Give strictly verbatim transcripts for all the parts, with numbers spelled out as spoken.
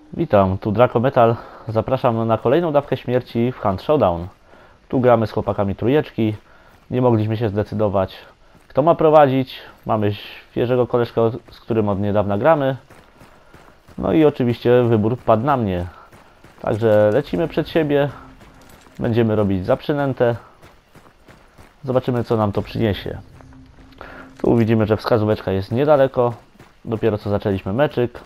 Witam, tu Draco Metal. Zapraszam na kolejną dawkę śmierci w Hunt Showdown. Tu gramy z chłopakami trójeczki. Nie mogliśmy się zdecydować, kto ma prowadzić. Mamy świeżego koleżka, z którym od niedawna gramy. No i oczywiście wybór padł na mnie. Także lecimy przed siebie. Będziemy robić zaprzynętę. Zobaczymy, co nam to przyniesie. Tu widzimy, że wskazóweczka jest niedaleko. Dopiero co zaczęliśmy meczyk.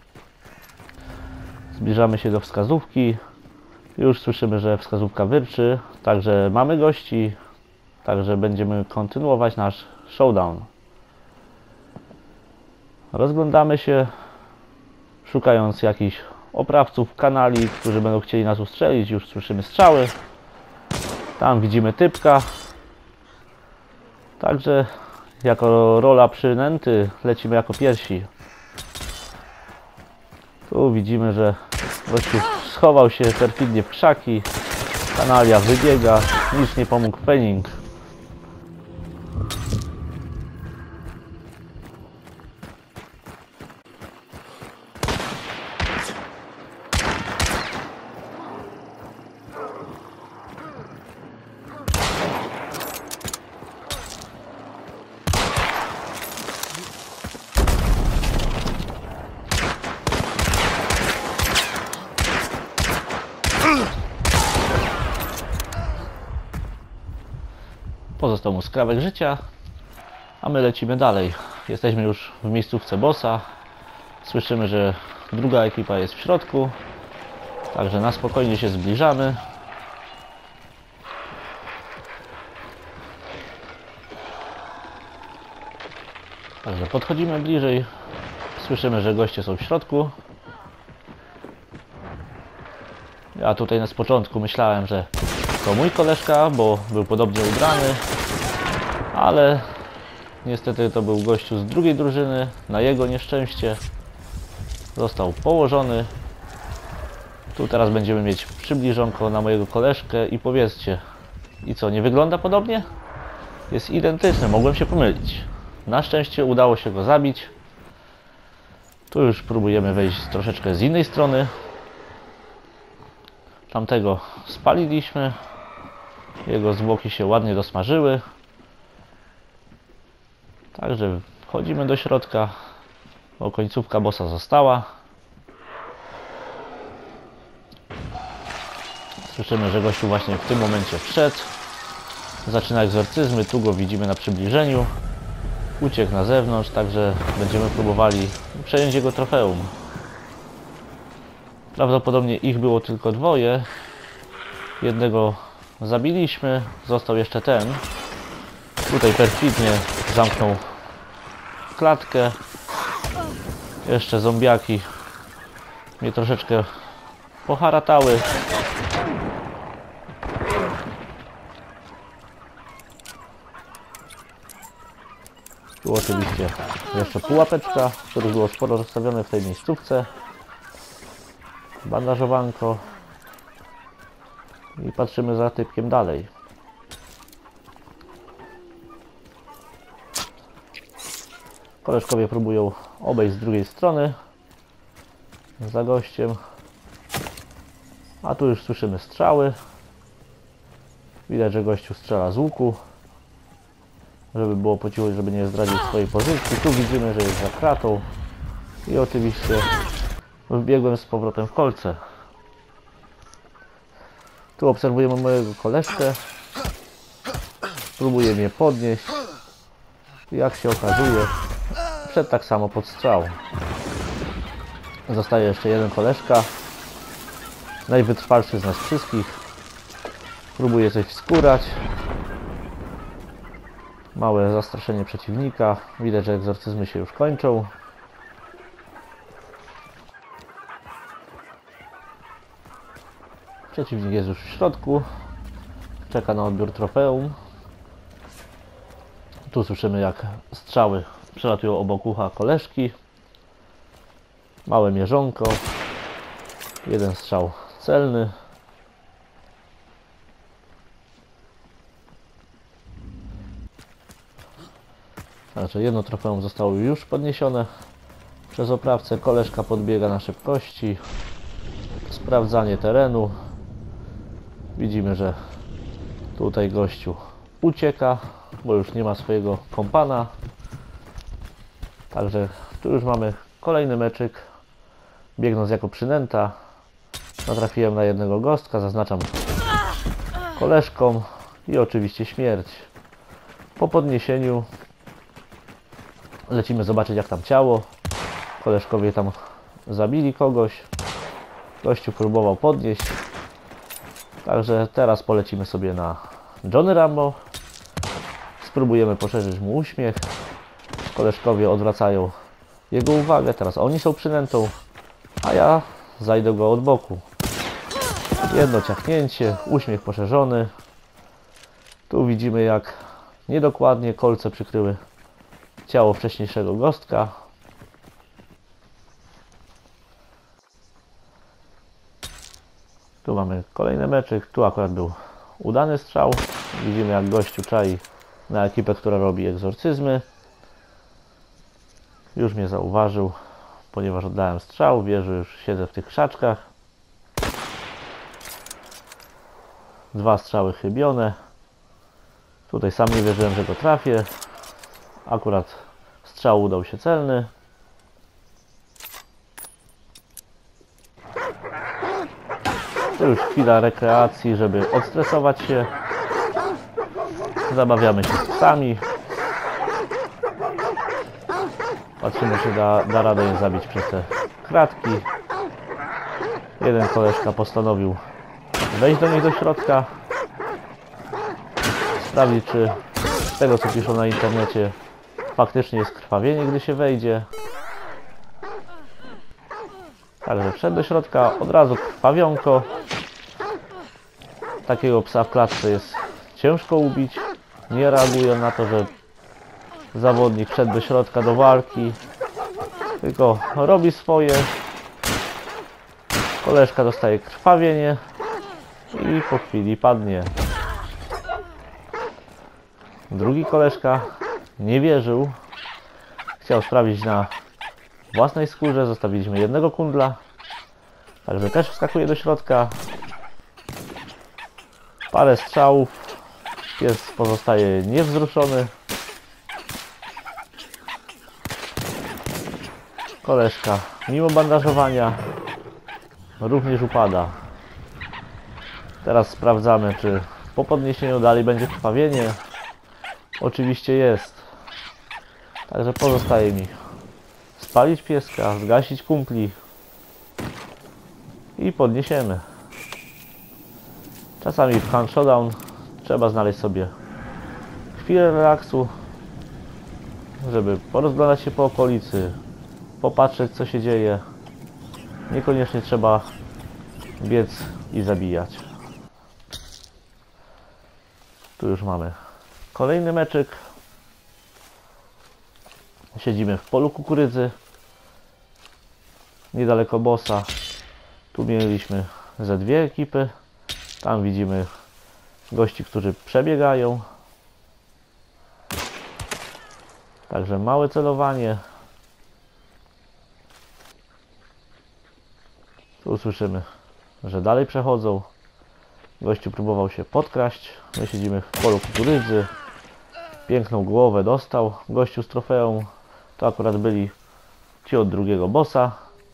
Zbliżamy się do wskazówki. Już słyszymy, że wskazówka wyrczy. Także mamy gości. Także będziemy kontynuować nasz showdown. Rozglądamy się, szukając jakichś oprawców, kanali, którzy będą chcieli nas ustrzelić. Już słyszymy strzały. Tam widzimy typka. Także jako rola przynęty lecimy jako pierwsi. Tu widzimy, że gościu schował się perfidnie w krzaki. Kanalia wybiega. Nic nie pomógł Penning. Pozostał mu skrawek życia, a my lecimy dalej. Jesteśmy już w miejscówce bossa. Słyszymy, że druga ekipa jest w środku. Także na spokojnie się zbliżamy. Także podchodzimy bliżej. Słyszymy, że goście są w środku. Ja tutaj na początku myślałem, że to mój koleżka, bo był podobnie ubrany, ale niestety to był gościu z drugiej drużyny. Na jego nieszczęście został położony. Tu teraz będziemy mieć przybliżonko na mojego koleżkę i powiedzcie, i co, nie wygląda podobnie? Jest identyczny, mogłem się pomylić. Na szczęście udało się go zabić. Tu już próbujemy wejść troszeczkę z innej strony. Tamtego spaliliśmy. Jego zwłoki się ładnie dosmażyły. Także wchodzimy do środka, bo końcówka bossa została. Słyszymy, że gościu właśnie w tym momencie wszedł. Zaczyna egzorcyzmy, tu go widzimy na przybliżeniu. Uciekł na zewnątrz, także będziemy próbowali przejąć jego trofeum. Prawdopodobnie ich było tylko dwoje. Jednego zabiliśmy, został jeszcze ten. Tutaj perfidnie zamknął klatkę. Jeszcze zombiaki mnie troszeczkę poharatały. Tu oczywiście jeszcze pułapeczka, których było sporo rozstawione w tej miejscówce. Bandażowanko. I patrzymy za typkiem dalej. Koleżkowie próbują obejść z drugiej strony za gościem. A tu już słyszymy strzały. Widać, że gościu strzela z łuku, żeby było po cichu, żeby nie zdradzić swojej pozycji. Tu widzimy, że jest za kratą. I oczywiście wbiegłem z powrotem w kolce. Tu obserwujemy mojego koleżkę. Próbuje mnie podnieść. Jak się okazuje, wszedł tak samo pod strzał. Zostaje jeszcze jeden koleżka. Najwytrwalszy z nas wszystkich. Próbuje coś wskórać. Małe zastraszenie przeciwnika. Widać, że egzorcyzmy się już kończą. Przeciwnik jest już w środku. Czeka na odbiór trofeum. Tu słyszymy, jak strzały przelatują obok ucha koleżki. Małe mierzonko. Jeden strzał celny. Znaczy jedno trofeum zostało już podniesione przez oprawcę. Koleżka podbiega na szybkości. Sprawdzanie terenu. Widzimy, że tutaj gościu ucieka, bo już nie ma swojego kompana. Także tu już mamy kolejny meczyk. Biegnąc jako przynęta, natrafiłem na jednego gostka, zaznaczam koleżkom i oczywiście śmierć. Po podniesieniu lecimy zobaczyć, jak tam ciało. Koleżkowie tam zabili kogoś. Gościu próbował podnieść. Także teraz polecimy sobie na Johnny Rambo. Spróbujemy poszerzyć mu uśmiech. Koleżkowie odwracają jego uwagę. Teraz oni są przynętą, a ja zajdę go od boku. Jedno ciachnięcie, uśmiech poszerzony. Tu widzimy, jak niedokładnie kolce przykryły ciało wcześniejszego gostka. Tu mamy kolejny meczyk. Tu akurat był udany strzał. Widzimy, jak gościu czai na ekipę, która robi egzorcyzmy. Już mnie zauważył, ponieważ oddałem strzał. Wie, że już siedzę w tych krzaczkach. Dwa strzały chybione. Tutaj sam nie wierzyłem, że go trafię. Akurat strzał udał się celny. To już chwila rekreacji, żeby odstresować się. Zabawiamy się z psami. Patrzymy, czy da, da radę je zabić przez te kratki. Jeden koleżka postanowił wejść do nich do środka. Sprawdzić, czy z tego, co piszą na internecie, faktycznie jest krwawienie, gdy się wejdzie. Także wszedł do środka, od razu krwawionko. Takiego psa w klatce jest ciężko ubić. Nie reaguje na to, że zawodnik wszedł do środka do walki, tylko robi swoje. Koleżka dostaje krwawienie i po chwili padnie. Drugi koleżka nie wierzył. Chciał sprawdzić na własnej skórze. Zostawiliśmy jednego kundla. Także też wskakuje do środka. Parę strzałów. Pies pozostaje niewzruszony. Koleżka mimo bandażowania również upada. Teraz sprawdzamy, czy po podniesieniu dalej będzie krwawienie. Oczywiście jest. Także pozostaje mi spalić pieska, zgasić kumpli i podniesiemy. Czasami w Hunt Showdown trzeba znaleźć sobie chwilę relaksu, żeby porozglądać się po okolicy, popatrzeć, co się dzieje. Niekoniecznie trzeba biec i zabijać. Tu już mamy kolejny meczyk. Siedzimy w polu kukurydzy, niedaleko bossa. Tu mieliśmy ze dwie ekipy. Tam widzimy gości, którzy przebiegają. Także małe celowanie. Tu słyszymy, że dalej przechodzą. Gościu próbował się podkraść. My siedzimy w polu kukurydzy. Piękną głowę dostał gościu z trofeum. To akurat byli ci od drugiego bossa.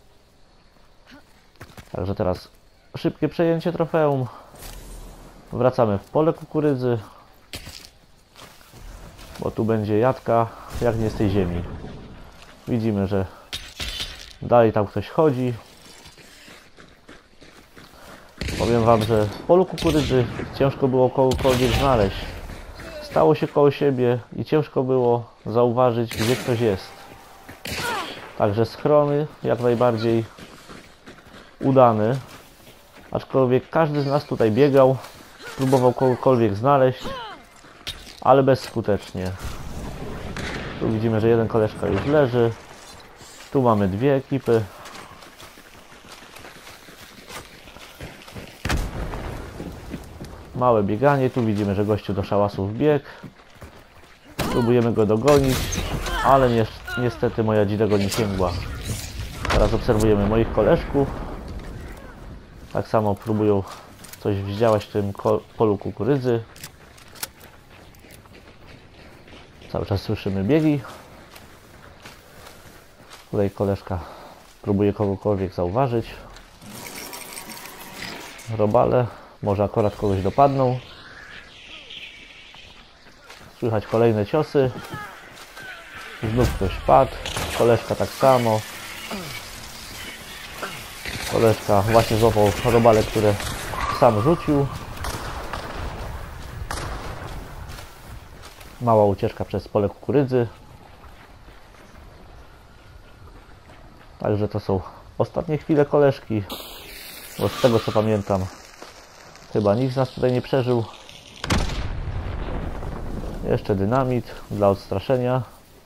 Także teraz szybkie przejęcie trofeum. Wracamy w pole kukurydzy, bo tu będzie jadka jak nie z tej ziemi. Widzimy, że dalej tam ktoś chodzi. Powiem wam, że w polu kukurydzy ciężko było kogokolwiek znaleźć. Stało się koło siebie i ciężko było zauważyć, gdzie ktoś jest. Także schrony jak najbardziej udany. Aczkolwiek każdy z nas tutaj biegał, próbował kogokolwiek znaleźć, ale bezskutecznie. Tu widzimy, że jeden koleżka już leży. Tu mamy dwie ekipy. Małe bieganie. Tu widzimy, że gościu do szałasów biegł. Próbujemy go dogonić, ale ni niestety moja dzida go nie sięgła. Teraz obserwujemy moich koleżków. Tak samo próbują coś wzdziałać w tym polu kukurydzy. Cały czas słyszymy biegi. Tutaj koleżka próbuje kogokolwiek zauważyć. Robale, może akurat kogoś dopadną. Słychać kolejne ciosy. Znów ktoś padł. Koleżka tak samo. Koleżka właśnie złapał robale, które sam rzucił. Mała ucieczka przez pole kukurydzy. Także to są ostatnie chwile koleżki. Bo z tego co pamiętam, chyba nikt z nas tutaj nie przeżył. Jeszcze dynamit dla odstraszenia.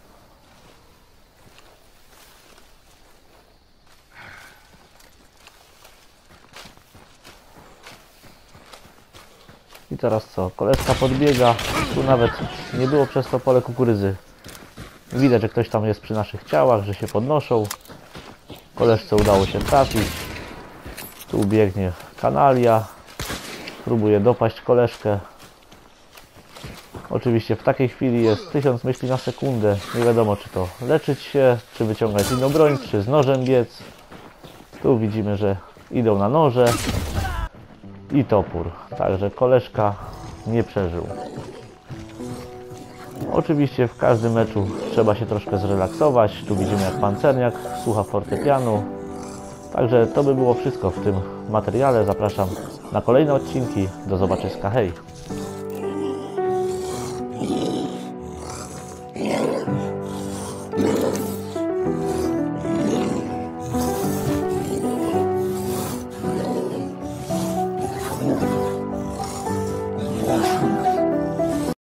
I teraz co? Koleżka podbiega. Tu nawet nie było przez to pole kukurydzy. Widać, że ktoś tam jest przy naszych ciałach, że się podnoszą. Koleżce udało się trafić. Tu biegnie kanalia. Próbuje dopaść koleżkę. Oczywiście w takiej chwili jest tysiąc myśli na sekundę. Nie wiadomo, czy to leczyć się, czy wyciągać inną broń, czy z nożem biec. Tu widzimy, że idą na noże i topór. Także koleżka nie przeżył. Oczywiście w każdym meczu trzeba się troszkę zrelaksować. Tu widzimy, jak pancerniak słucha fortepianu. Także to by było wszystko w tym materiale. Zapraszam na kolejne odcinki. Do zobaczyska. Hej!